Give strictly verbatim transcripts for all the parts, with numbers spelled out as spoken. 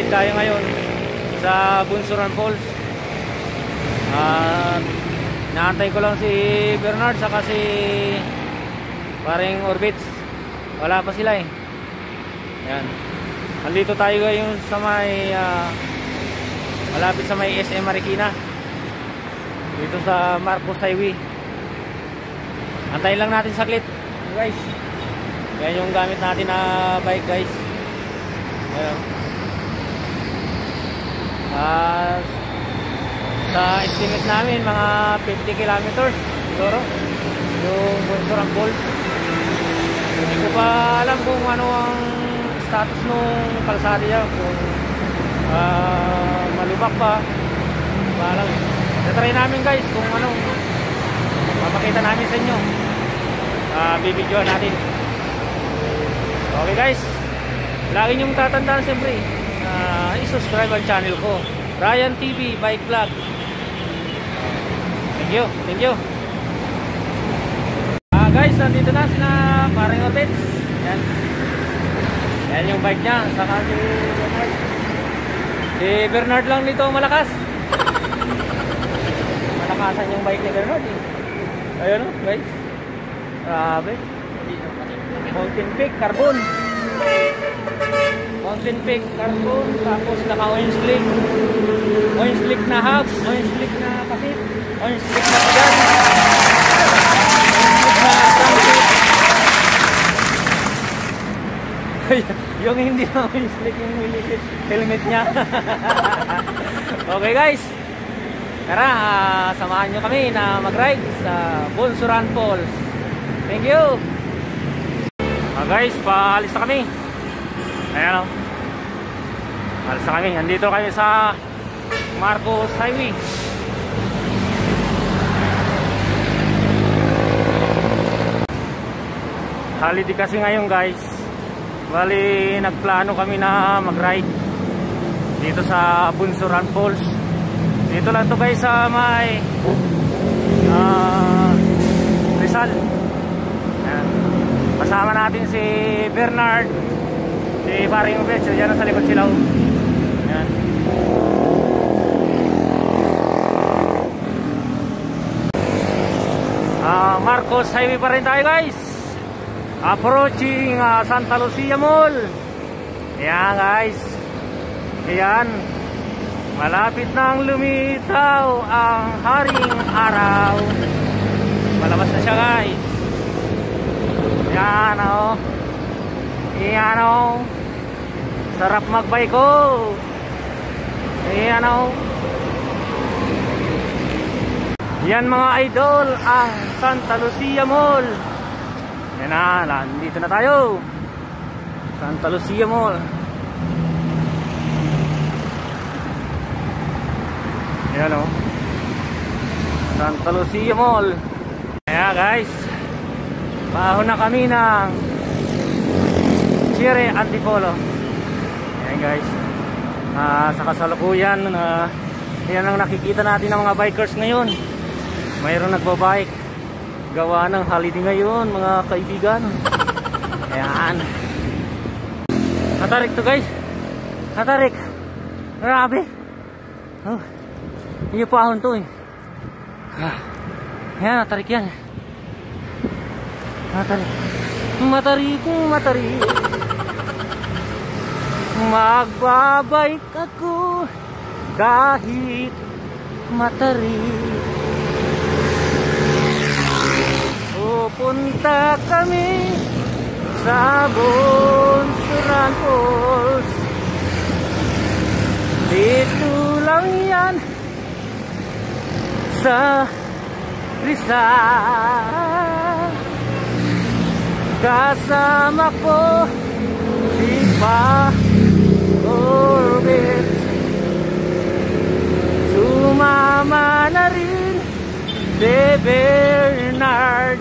mag-ride tayo ngayon sa Bunsuran Falls. At naantay ko lang si Bernard saka si paring Orbits. Wala pa sila eh. Ayan. Andito tayo ngayon sa may uh, malapit sa may S M Marikina, dito sa Marcos Highway. Antayin lang natin saglit guys. Yan yung gamit natin na bike guys. Ayan. Uh, sa estimate namin mga fifty kilometers siguro yung Bunsuran Falls. Hindi ko pa alam kung ano ang status nung kalsada niya, kung uh, malubak pa. Parang try namin guys kung ano, papakita namin sa inyo, uh, bibidyoan natin. Okay guys, lagi nyong tatandaan siyempre uh, i-subscribe ang channel ko, Ryan T V Bike Vlog. Thank you, thank you. Uh, guys, nandito na sina paring Orbits. Yan, yan yung bike niya. Saka si Bernard. Si Bernard lang dito malakas. Malakasan yung bike ni Bernard eh. Ayun o guys, grabe. Mountain Peak Carbon, Mountain Peak Carbon. Tapos naka orange slick, orange slick na hubs, orange slick na pasit, orange slick na pagan, orange slick na transit. Yung hindi na orange slick yung helmet nya. Okay guys, tara, uh, samahan nyo kami na mag-ride sa Bunsuran Falls. Thank you. Uh, guys, paalis na kami. Ayan o, paalis na kami. Nandito kami sa Marcos Highway. Holiday kasi ngayon guys. Bali, nagplano kami na mag-ride dito sa Bunsuran Falls. Dito lang to guys sa may uh, Rizal. Ayan. Kasama natin si Bernard, si paring Orbits. Diyan sa likod sila. Ayan. uh, Marcos Highway pa rin tayo guys. Approaching uh, Santa Lucia Mall. Ayan guys. Ayan, malapit nang lumitaw ang haring araw. Malabas na siya guys. Yan o, yan o, sarap magbike ko. Yan o, yan mga idol, ang Santa Lucia Mall. Yan na, nandito na tayo, Santa Lucia Mall. Ayan o, Santa Lucia Mall. Ayan guys, baho na kami ng Cherry Antipolo. Ayan guys, uh, sa kasalukuyan uh, yan ang nakikita natin ng mga bikers ngayon. Mayroon nagbabike, gawa ng holiday ngayon mga kaibigan. Ayan, hatarik to guys, hatarik, grabe. Oh, hindi pa ahon to eh. Ayan, natarik yan. Matarik, matarik, matarik. Magbabike ako kahit matarik. Pupunta kami sa Bunsuran Falls. Dito lang yan sa Rizal. Kasama ko si Pa Orbits. Sumama na rin si Bernard.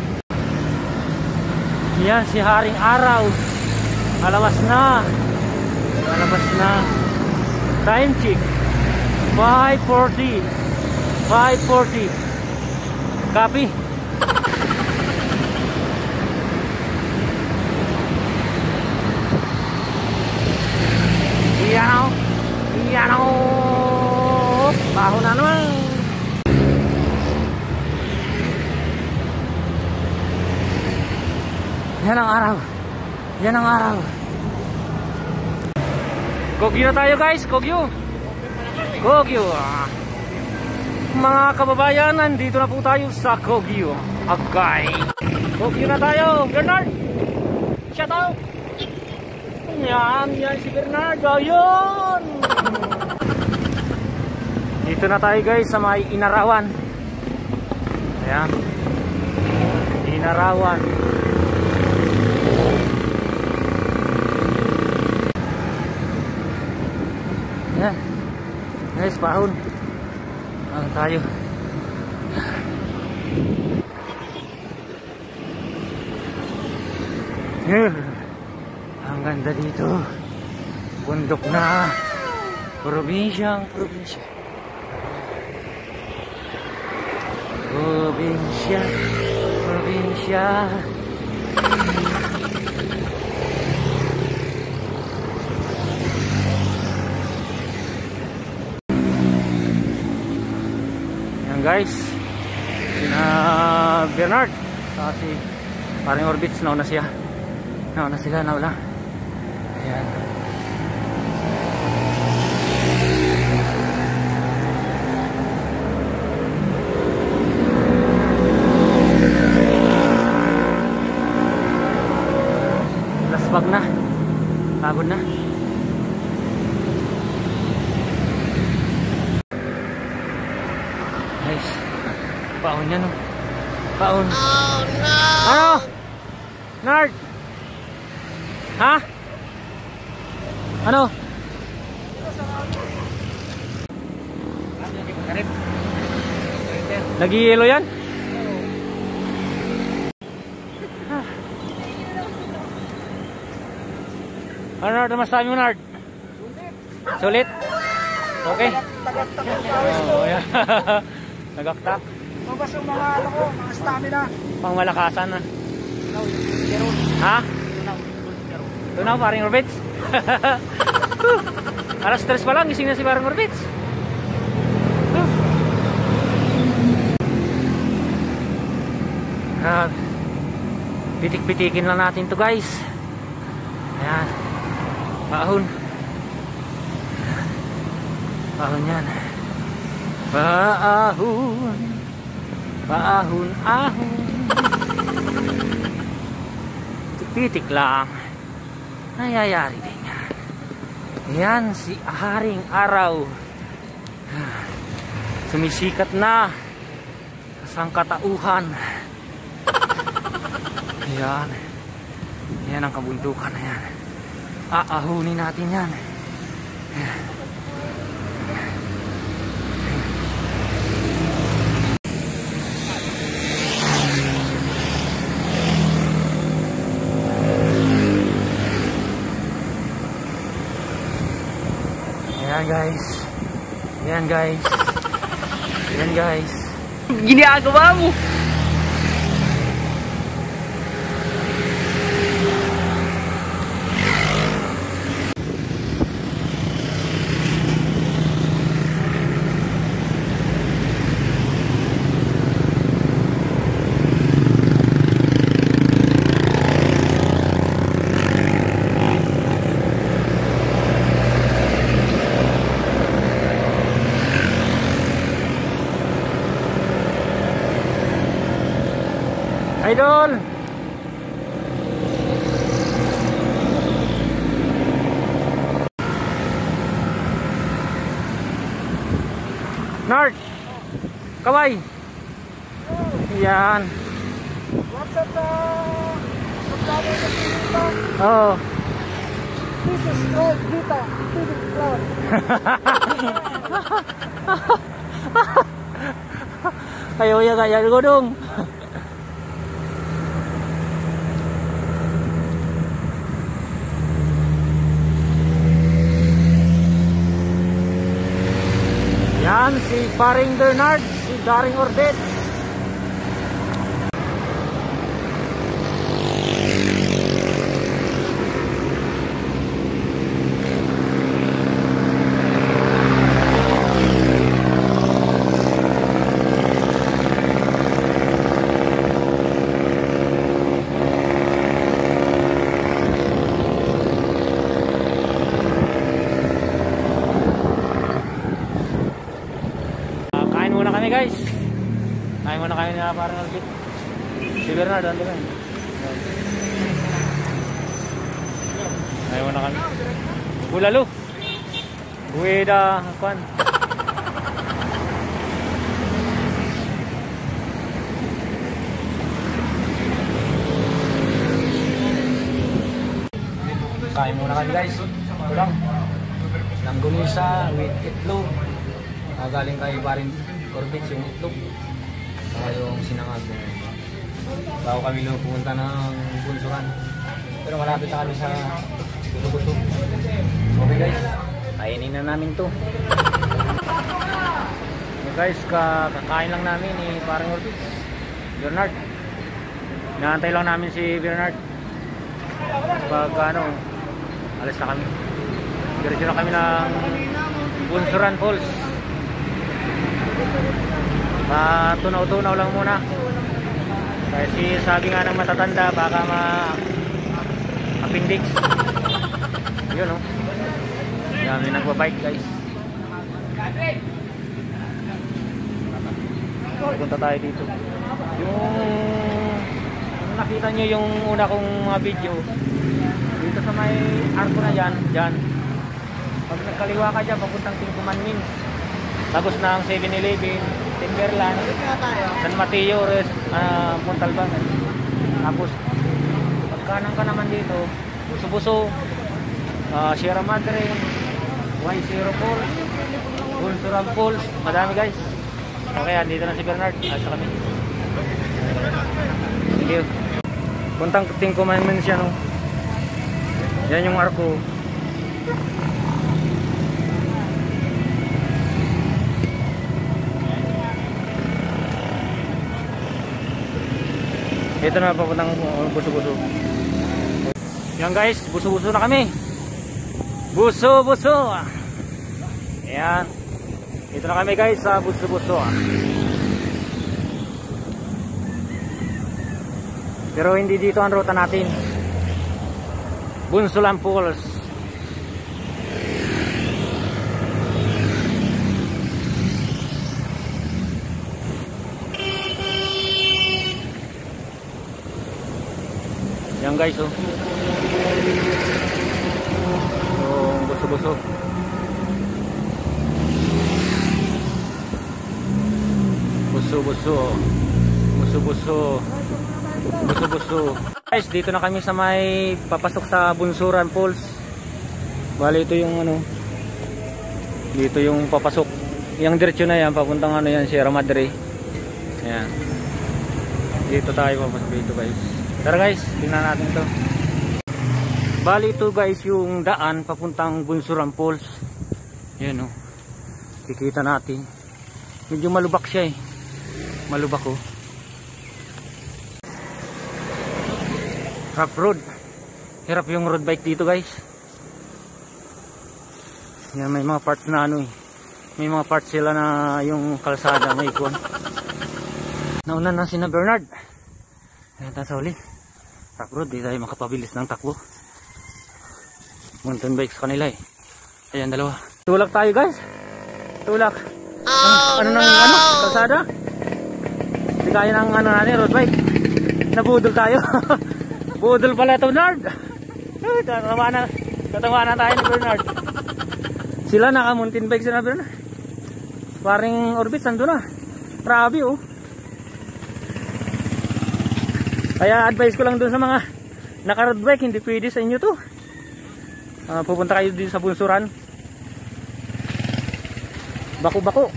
Yan si haring araw. Malabas na. Malabas na. Time check five forty. five forty. Copy. Yan. Yan ang araw. Yan ang araw. Kogyo na tayo guys, Kogyo. Kogyo. Mga kababayan, nandito na po tayo sa Kogyo. Okay. Kogyo na tayo, Bernard. Shout out. Yan, yan si Bernard. Ayun. Dito na tayo guys sa may Inarawan. Ayan. Inarawan. Ayan. Guys, pahon. Pahon tayo. Yeah. Ang ganda dito. Bundok na. Probinsyang probinsya. Probinsya. Probinsya. Yan guys. Na Bernard. Kasi paring Orbits nauna siya. Nauna sila, naula. Ayan. Lasbag na. Pagod na. Guys. Paon yan, no? Paon. Oh, no! Ano? Nard! Ha? Ano? Nag-i-yelo yan? Ano Nard? Ano masabi mo Nard? Sulit? Okay? Oh, yeah. Nagaktak? Mabas yung mga ano ko, mga stamina. Pang malakasan na. Ha? Tunaw, paring Orbits. Alas stress pa lang, gising na si paring Orbits. Uh, Pitik-pitikin lang natin to guys. Ayan. Paahon. Paahon yan. Paahon. Paahon, ahon. Pitik lang. Nangyayari din yan. Yan si Haring Araw. Sumisikat na sa sangkatauhan. Yan. Yan ang kabundukan na yan. Aahunin natin yan. Ayan guys. Ayan guys. Ayan guys. Ginagawa mo. Idol. Nard. Kaway. Yan. What's up sa subscriber sa Pilipa? Oh. This is Greg Vita, Philip Cloud. Kayo ya gaya godong. Yan si paring Bernard, si Daring Orbits. na parang albit. Si Bernard, ando na. Ayaw na kami. Bulalo. Buweda, kwan. Kain muna kami guys. Ito lang. Langgunisa with itlog. Uh, galing kay Paring Corbett yung itlog. Saka yung sinangag. Bago kami lang pumunta ng Bunsuran. Pero malapit na kami sa Buso-Buso. Okay guys, kainin na namin to. So guys, kakain lang namin ni Paring Corbett, Bernard. Inaantay lang namin si Bernard. Pag ano, alis na kami. Diretso na kami ng Bunsuran Falls. Uh, tunaw-tunaw lang muna. Kasi sabi nga ng matatanda, baka ma appendix. Yun o. Yan, may nagbabike guys. Punta tayo dito. Yung nakita nyo yung una kong mga video, dito sa may arko na yan, dyan. Pag nagkaliwa ka dyan, papuntang Tingkuman Min. Tapos na ang seven eleven, Timberland, San Mateo, uh, Montalban. Tapos pagkanan ka naman dito, Buso-Buso, uh, Sierra Madre, Y zero four, Bunsuran Falls. Madami guys. Okay, dito na si Bernard. Asa kami. Thank you. Puntang Tingkuman Min siya, no? Yan yung arko. Ito na papuntang Buso-Buso. Yan guys, Buso-Buso na kami. Buso-Buso. Ayan. Ito na kami guys sa Buso-Buso. Pero hindi dito ang ruta natin. Bunsuran Falls. Yan guys oh. Yung Buso-Buso. Buso-Buso. Buso-Buso. Buso-Buso. Guys, dito na kami sa may papasok sa Bunsuran Falls. Bali ito yung ano. Dito yung papasok. Yung diretso na yan, papuntang ano yan, Sierra Madre. Ayan. Dito tayo papasok dito guys. Tara guys, tingnan natin to. Bali ito guys yung daan papuntang Bunsuran Falls. Yan o. Kikita natin. Medyo malubak siya eh. Malubak oh. Rough road. Hirap yung road bike dito guys. Yan, may mga parts na ano eh. May mga parts sila na yung kalsada may ikon. Nauna na si na Bernard. Ayan tayo sa huli. Rough road, di tayo makapabilis ng takbo. Mountain bikes kanila eh. Ayan dalawa. Tulak tayo guys. Tulak. Oh, ano, ano no! nang ano? Kalsada? Hindi kaya ng ano natin, road bike. Nabudol tayo. Budol pala ito Bernard. Katawa na, katawa na tayo ni Bernard. Sila naka mountain bike sila Bernard. Paring Orbit nandun na. Grabe oh. Kaya advice ko lang dun sa mga naka road bike, hindi pwede sa inyo to. Uh, pupunta kayo din sa Bunsuran. Bako-bako.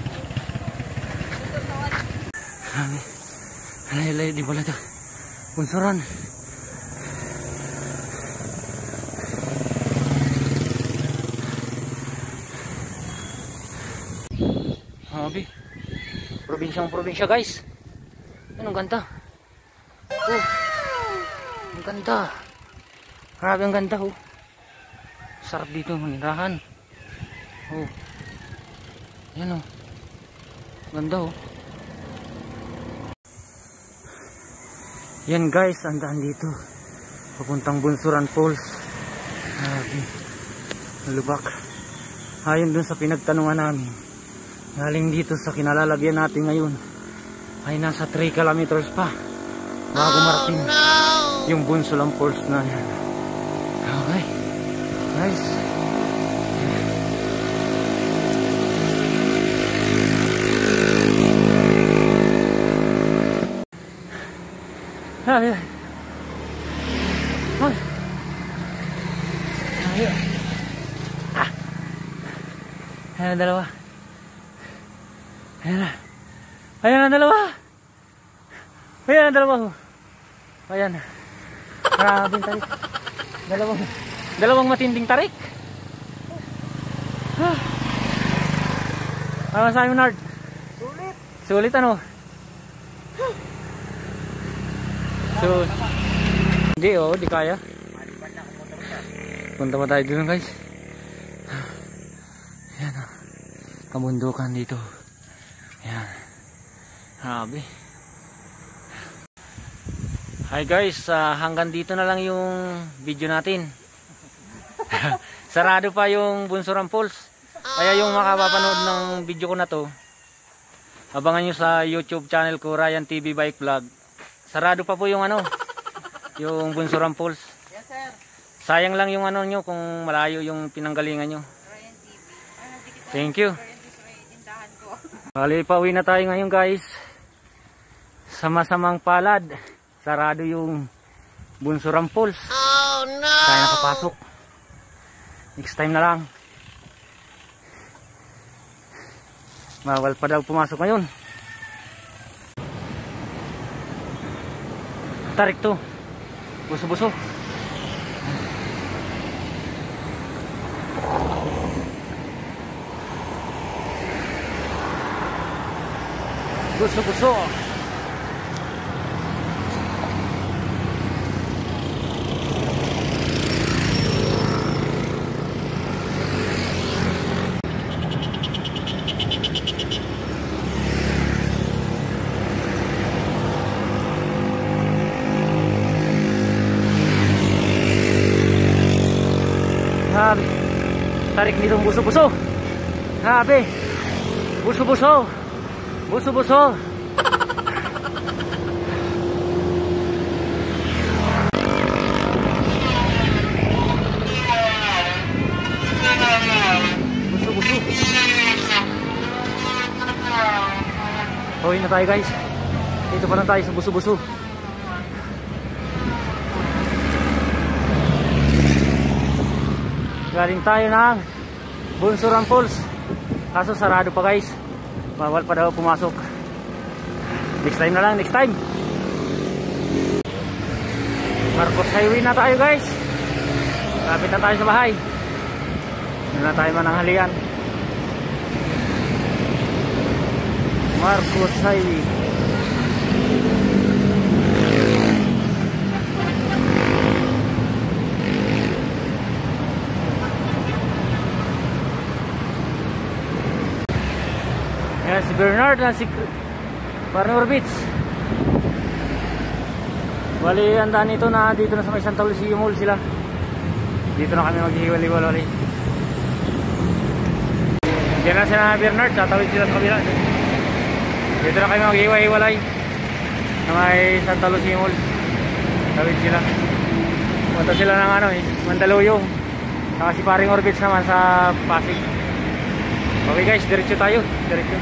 Ay, ay, di pala ito. Bunsuran. Grabe. Probinsyang probinsya guys. Anong ganda. Oh. Ang ganda. Grabe ang ganda oh. Sarap dito manirahan. Oh. Yan oh. Ganda oh. Yan guys, ang daan dito. Papuntang Bunsuran Falls. Grabe. Lubak. Ayon dun sa pinagtanungan namin. Galing dito sa kinalalagyan natin ngayon. ay nasa three kilometers pa bago marating yung Bunsulang Falls na yan. Okay, nice. Ay, ay. Ay. Ay. Ah. Ayan ang dalawa. Ayan na. Ayan ang dalawa. Ayan ang dalawa. Ayan. Grabing tarik. Dalawang, dalawang matinding tarik. Ah. Ano sa'yo, Nard? Sulit. Sulit ano? So, hindi oh, di kaya. Punta pa tayo dun guys. Ayan oh. Kabundukan dito. Ayan. Grabe. Hi guys, uh, hanggang dito na lang yung video natin. Sarado pa yung Bunsulang Falls. Kaya yung makapapanood ng video ko na to, abangan nyo sa YouTube channel ko, Ryan T V Bike Vlog. Sarado pa po yung ano, yung Bunsulang Falls. Yes sir. Sayang lang yung ano nyo kung malayo yung pinanggalingan nyo. Thank you. Bali, pauwi na tayo ngayon guys. Sama-samang palad. Sarado yung Bunsulang Falls. Oh no! Kaya nakapasok. Next time na lang. Bawal pa daw pumasok ngayon. Tarik to. Buso-buso. Buso-buso. Grabe. Tarik nitong buso-buso. Grabe. Buso-buso. Buso-buso. Buso-buso. Uwi na tayo guys. Dito pa lang tayo sa buso-buso. Galing tayo ng Bunsulang Falls. Kaso sarado pa guys. Bawal pa daw pumasok. Next time na lang, next time. Marcos Highway na tayo guys. Lapit na tayo sa bahay. Doon na tayo mananghalian. Marcos Highway. Ayan si Bernard na si Parnor Beach. Bali, ang daan ito na dito na sa may Santa Lucia Mall sila. Dito na kami maghihiwalay-walay. Diyan na sila Bernard, tatawid sila sa kabila. Dito na kami maghihiwalay na may Santa Lucia Mall. Tawid sila. Punta sila ng ano eh, Mandaluyong. Saka si Paring Orbits naman sa Pasig. Okay guys, diretso tayo. Diretso.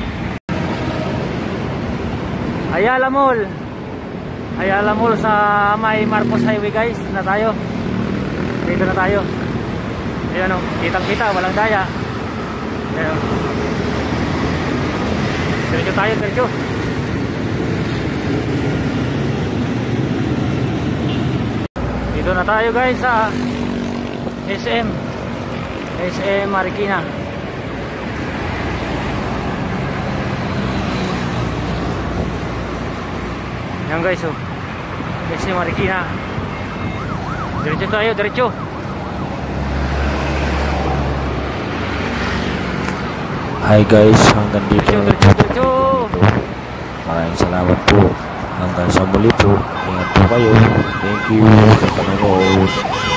Ayala Mall. Ayala Mall sa may Marcos Highway guys. Na tayo. Dito na tayo. Ayan o, kitang kita, walang daya. Ayan o. Diretso tayo, diretso. Dito na tayo guys sa S M S M Marikina. Yan guys oh, S M Marikina. Diretso tayo, diretso. Hi guys, hanggang dito Diretso, na diretso, diretso. Maraming salamat po. Hanggang sa muli po. Ingat po kayo. Thank you sa panonood.